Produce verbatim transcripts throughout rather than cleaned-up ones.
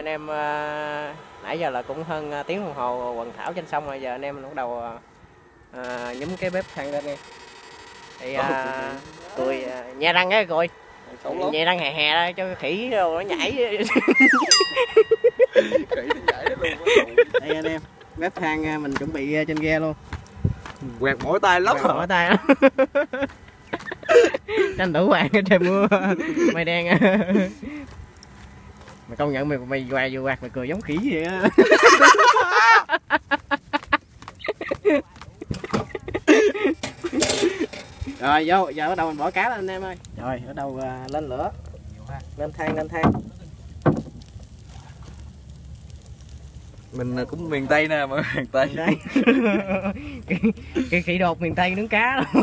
anh em à, nãy giờ là cũng hơn à, tiếng đồng hồ quần thảo trên sông rồi, giờ anh em bắt đầu à, nhúm cái bếp than lên đi. Thì à, cười à, nhe răng á cười. Nhe răng hè hè ra cho khỉ nó nhảy. Khỉ nó nhảy đó luôn. Đây anh em, bếp than mình chuẩn bị trên ghe luôn. Quẹt mỏi tay lắm. Quẹt mỏi tay lắm. Tranh thủ quạt ở trời mưa mây đen. Mày công nhận mày mày quạt vừa quạt mày cười giống khỉ vậy á. Rồi vô, giờ bắt đầu mình bỏ cá lên anh em ơi. Rồi bắt đầu uh, lên lửa. Lên than lên than. Mình cũng miền Tây nè, mà miền Tây. Đây. cái, cái khỉ đột miền Tây nướng cá đâu.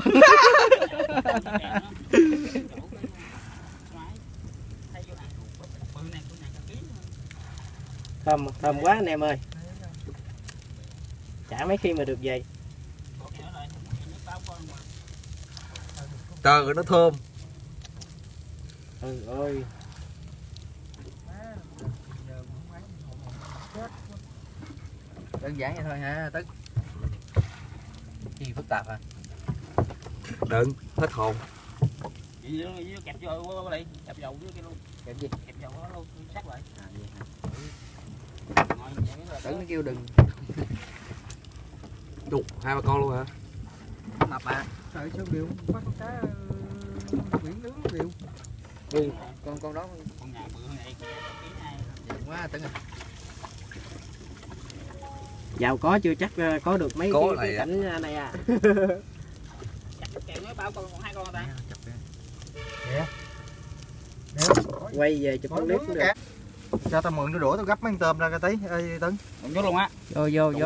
Thơm, thơm quá anh em ơi. Chả mấy khi mà được về. Trời ơi nó thơm. Ừ ơi. Đơn giản vậy thôi hả Tức? Gì phức tạp hả? Đừng, hết hồn. Kẹp vô đây, kẹp dầu với cái luôn. Kẹp gì? Kẹp dầu đó luôn, sát lại. À vậy hả? Tưởng nó kêu đừng. Đục, hai ba con luôn hả? Mập à. Trời sao điều bắt con cá biển nướng điều. Ừ, con con đó Con nhà bự này nhiều quá Tấn à. Giàu có chưa chắc có được mấy có cái, cái à. cảnh này à. chặt kèo nói bao con còn hai con ta. Nè. Quay về chụp con clip cũng được. Cho tao mượn đũa đũa tao gấp mấy con tôm ra cái tí. Ê Tấn. Còn chút luôn á. Vô vô vô.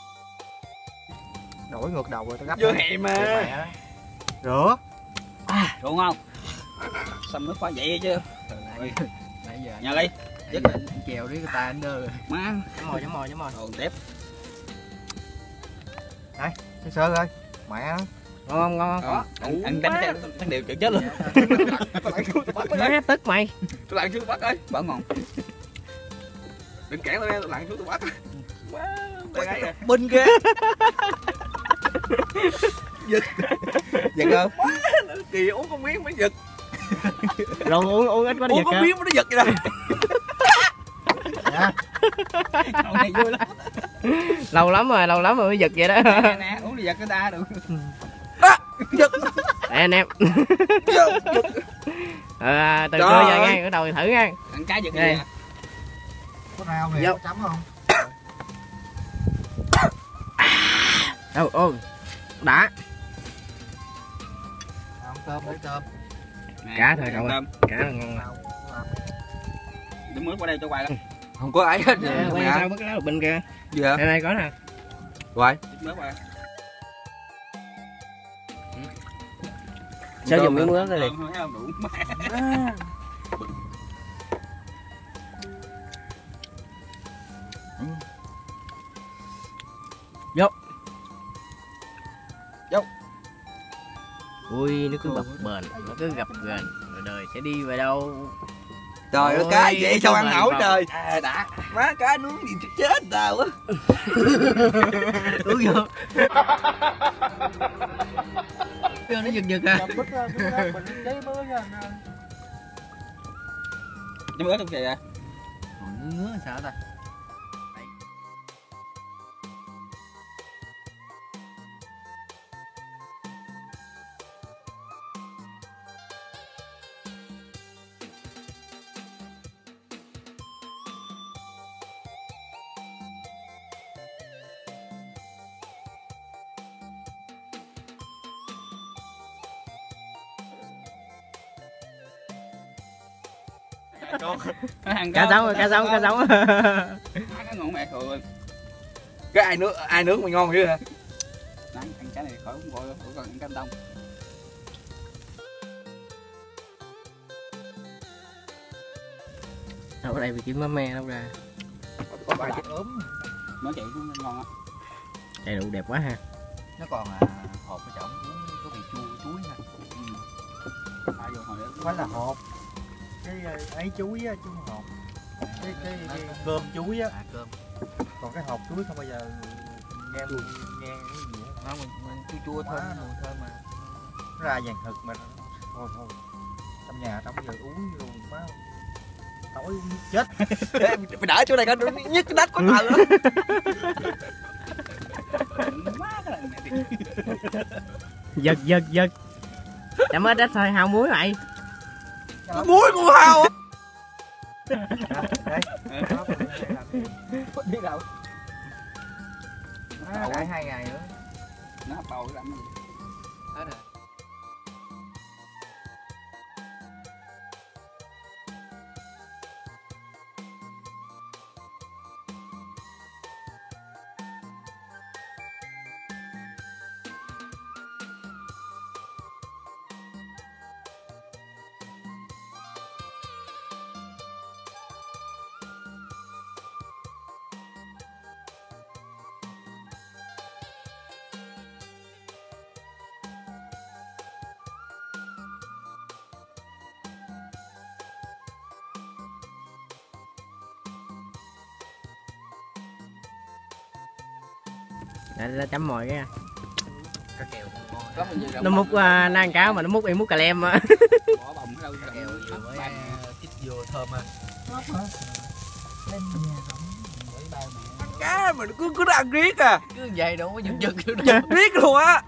Đổi ngược đầu rồi tao gấp. Vô hẹn mà. Rửa. À, đúng không? Xăm nước quá vậy chứ. Nãy giờ Nhà đi. Dứt rồi chèo đi người ta anh đơ. Má. Chấm mồi chấm mồi chấm mồi. Còn tiếp. Đây, sơ sơ coi. Mẹ nó. Ngon không ngon không? Anh anh đánh đánh đều chữ chết luôn. Nó hết tức mày. Tôi lặn xuống bắt ơi. Bảo ngon. Đừng cản tôi nghe, tôi lặn xuống tôi bắt. Quá. Đây nè. Binh kia. Giật. Giật không? Kỳ uống con miếng mới giật. Rồi uống uống ít quá nó Uống giật con hả? miếng nó giật vậy nè. Cậu này vui lắm. Lâu lắm rồi, lâu lắm rồi mới giật vậy đó. Nè nè, uống đi giật người ta được. Giật. Nè anh em. À, từ từ giờ nha, cái đầu thử nha. Ăn cá giật Đây. gì à? Có rau nè, Vô. có chấm không? Đâu ôi. Đã. Không tôm lấy tôm. Nè, Cá thôi cậu ơi. tôm. Cá là ngon nè. Đứng nước qua đây cho quay lên. Không có ấy hết. Nè, quay sao mất cái lá lục bình kìa. Gì hả? Đây đây có nè. Rồi. Đứng nước qua. Sao dùng miếng muối đây liền? Không thấy không đủ. Vô. Vô. Ui nó cứ bập bềnh, nó cứ gập ghềnh, rồi đời sẽ đi về đâu? Trời ơi Ôi, cá vậy sao ăn bền nổi bồng. trời. À đã. Má cá nướng gì chết tao á. Uống vô. Nó giật giật à. Chấm ớt không kìa à? Ngứa sao ta? Cá sống rồi, cá sống, cá sống. Cá ngon mẹ cười. Cái ai nướng ai nướng mày ngon dữ hả? Đấy, ăn cái này khỏi không gọi đâu, còn ăn canh đông. Đâu ở đây bị kiếm má me đâu ra. Có vài cái ốm. Nó chạy cũng ngon á. Đầy đủ đẹp quá ha. Nó còn à, hộp ở trọng cũng có vị chua chuối ha. Thả vô hồi đó. Phải là hộp. Cái ấy chuối á, chứ không hộp. cái cái, cái cơm chuối á, À cơm. còn cái hộp chuối không bao giờ nghe nghe cái gì hết. Không, mình, mình chua chua thơm, mùi thơm mà. Nó ra vàng thực mà thôi thôi trong nhà trong bây giờ uống luôn má tối uống nước chết. Mày đợi chỗ này coi nhức cái đất có tờ nữa. Má cái này mẹ đi. Giật giật giật. Chả mới ít thôi, hao muối mày. Muối con hao á. Đây Đi đâu? à, đợi hai ngày nữa. Nó hấp bầu cái làm gì? Hết rồi. Để nó chấm mồi cái. Cá kèo cũng ngon. Có bao nhiêu Nó đồng múc uh, nan cáo mà nó múc em múc cà lem á. bỏ bồng cái đâu Cá kèo vừa mới bán. chích vô thơm ha. Lên nhà rộng. Với bao mẹ. Cá mà cứ cứ ăn riết à. Cứ vậy đâu có giật giật kiểu đó. Giật riết luôn á.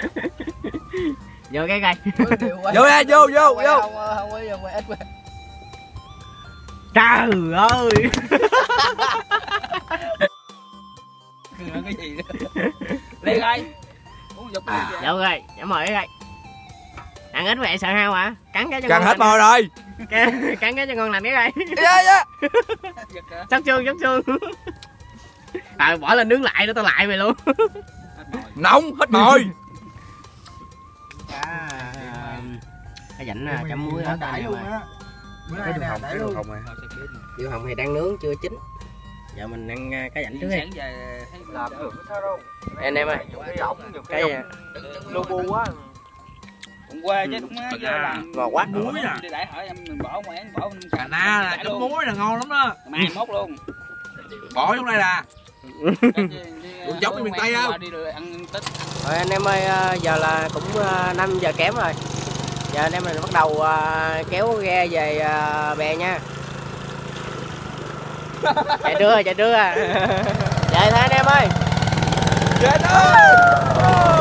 Vô cái cây. Vô nha, vô vô vô. Không không có vô ít quá. Trời ơi. Cái gì đó. Đi coi. Uống dục đi. Vô rồi, chấm mồi cái cây. Ăn ít vậy sợ hao hả? Cắn cái cho Gần ngon hết lành. mồi rồi. Cắn cắn cái cho ngon lành cái cây. Dạ dạ. Giật hả? Sóc xương sóc xương. À bỏ lên nướng lại nữa tao lại mày luôn. Hết mồi. Nóng hết mồi. Cá cái dạnh à, chấm muối ớt đãi nè luôn mày. á. Bữa nay nè đãi luôn. Thôi sẽ biết. Điệu hồng thì đang nướng chưa chín. Giờ mình ăn à, cá dạnh trước đi. Sáng về thấy Làm được sao đâu. Anh em ơi. Cái à, lu bu quá. hôm qua chứ đúng á. Giờ làm ngọt quá. muối à. Đi đãi hỏi em mình bỏ một án bỏ Cà na là chấm muối là ngon lắm đó. mai mốt luôn. Bỏ trong đây là. Cái gì- đi, Cũng giống như miền Tây không? Đi rồi ăn Tết. Rồi anh em ơi, à, giờ là cũng à, năm giờ kém rồi. Giờ anh em mình bắt đầu à, kéo ghe về à, bè nha. Chạy đưa chạy đưa. Chạy thôi anh em ơi. Chết ơi.